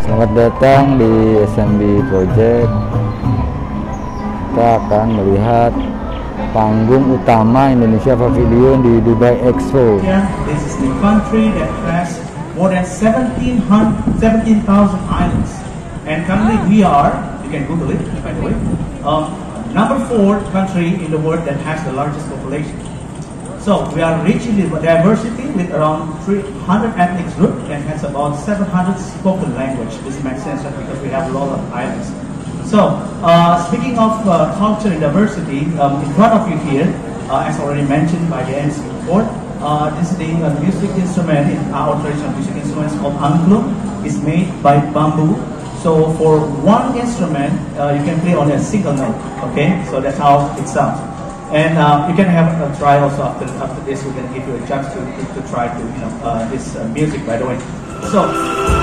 Selamat datang di SMB Project. Kita akan melihat panggung utama Indonesia Pavilion di Dubai Expo. This is the country that has more than 17,000 islands, and currently we are, you can Google it by the way, number 4 country in the world that has the largest population. So we are rich in diversity with around 300 ethnic groups and has about 700 spoken language. This makes sense because we have a lot of islands. So speaking of culture and diversity, in front of you here, as already mentioned by the MC before, this is the music instrument in our traditional music instruments called angklung. It's made by bamboo. So for one instrument, you can play only a single note. Okay, so that's how it sounds. And you can have a try also after this. We can give you a chance to try to this music, by the way. So.